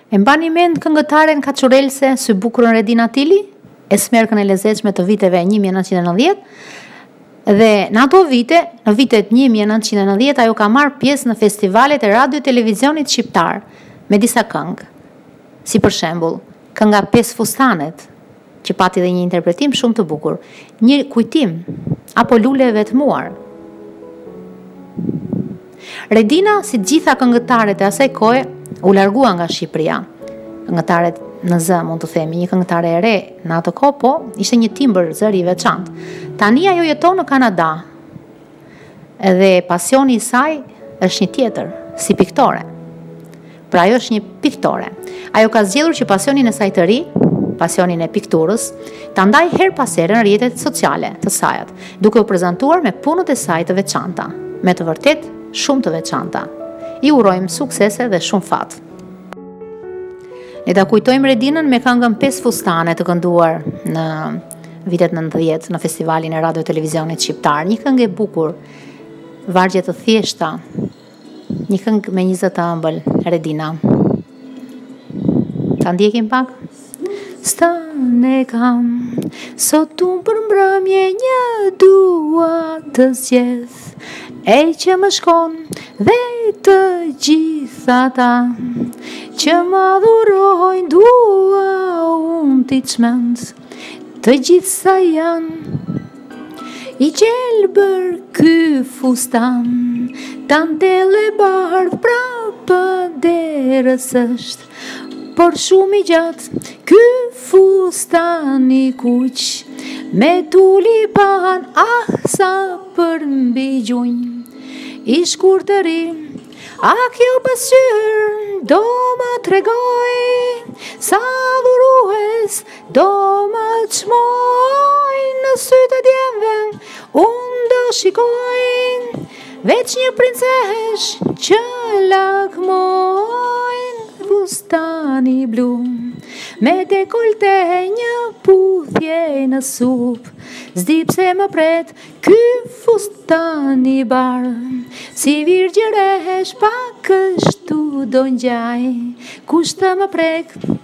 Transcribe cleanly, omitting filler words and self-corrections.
E mbani mend këngëtaren kaçurelse Sy bukurën Redina Tili, e smerkën e lezetshme të viteve 1990, dhe në ato vite, në vitet 1990, ajo ka marrë pjesë në festivalet e radio e televizionit shqiptar, me disa këngë, si për shembull, kënga 5 fustanet, që pati dhe një interpretim shumë të bukur, një kujtim, apo Lule e vetmuar. Redina, si gjitha këngëtaret e asaj kohe, u largua nga Shqipëria. Këngëtaret në zë, mund të themi, një këngëtare e re në atë kohë, po ishte një timbër zëri i veçantë. Tani ajo jeton në Kanada. Edhe pasioni i saj është një tjetër, si piktore. Pra ajo është një piktore. Ajo ka zgjedhur që pasionin e saj të ri, pasionin e pikturës, ta ndaj her pas here në rrjetet sociale të sajat, duke u prezantuar me punët e saj të veçanta, me të vërtet shumë të veçanta. I urojmë suksese dhe shumë fat. Ne ta kujtojmë Redinën me këngën 5 fustane të kënduar në vitet 90 në festivalin e radio televizionit shqiptar. Një këngë e bukur, vargje të thjeshta, një këngë me 20 të ëmbël, Redina. Ta ndjekim pak? Stane kam, sot unë për mbrëmje një dua të zgjedh, e që më shkon dhe të gjitha ta, që më adhurojnë dua unë t'i çmend, të gjithë sa janë, i gjelbër ky fustan, tantele bardh prapë derës është, por shumë i gjatë, ky fustan i kuq, me tulipan, sa për mbi gjunj, i shkurtëri, a kjo pasqyrë do më tregoj, sa dhurues do më çmoj, në sytë e djemve, unë do shikoj, veç një princesh që lakmojnë, fustani blu, me dekolte një puthje në sup, s'di pse më pret ky fustani bardh, si virgjëresh pa kështu do ngjaj, kush të më prek